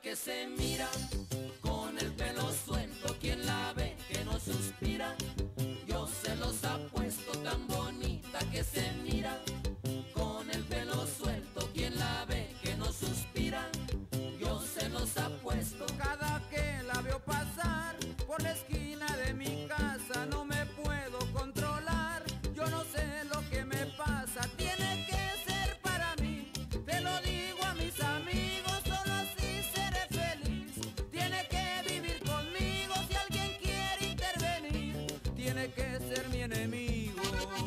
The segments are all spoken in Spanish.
que se mira, con el pelo suelto, quien la ve que no suspira. Yo se los apuesto, tan bonita que se mira, con el pelo suelto, quien la ve que no suspira. Yo se los apuesto. Cada que la veo pasar por la esquina de mi casa no me puedo controlar. Yo no sé lo que me pasa, tiene que ser para mí. Te lo digo a mis amigos, solo así seré feliz. Tiene que vivir conmigo, si alguien quiere intervenir, tiene que ser mi enemigo.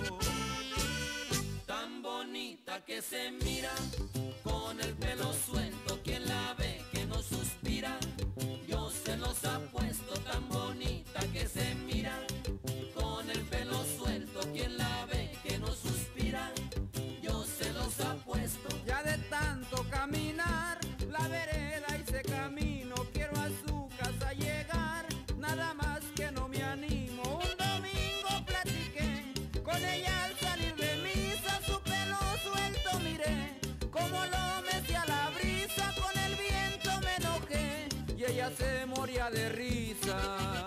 Tan bonita que se mira, con el pelo suelto, quien la ve que no suspira. Yo se los apuesto, tan bonita que se mira, con el pelo suelto, quien la ve que no suspira. Yo se los apuesto. Ya de tanto caminar la vereda hice camino, quiero a su casa llegar, nada más que no me animo. Un domingo platiqué con ella al salir de misa, su pelo suelto miré, como lo mecía la brisa, con el viento me enojé y ella se moría de risa.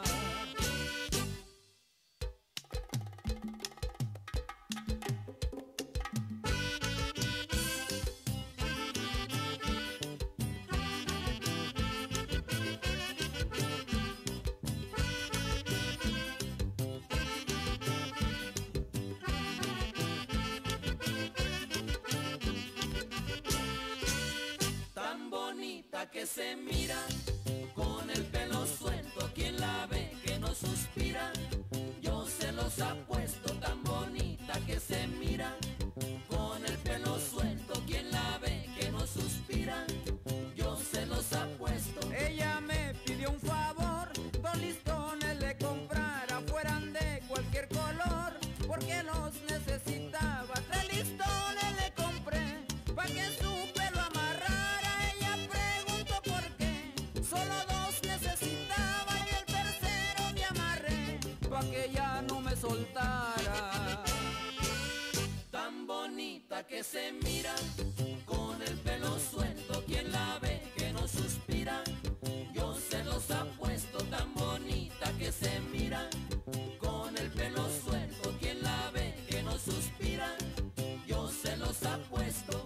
Tan bonita que se mira, con el pelo suelto, quien la ve que no suspira. Yo se los apuesto, tan bonita que se mira, con el pelo suelto, quien la ve que no suspira. Yo se los apuesto. Ella me pidió un favor, 2 listones le comprara, fueran de cualquier color, porque los necesitaba. 3 listones le compré, pa' que su pelo amarrara. Ella preguntó por qué, solo 2 necesitaba y el tercero me amarré, pa' que ya no me soltara. Tan bonita que se mira, con el pelo suelto, quien la ve que no suspira. Yo se los apuesto, tan bonita que se mira, con el pelo suelto, quien la ve que no suspira. Yo se los apuesto.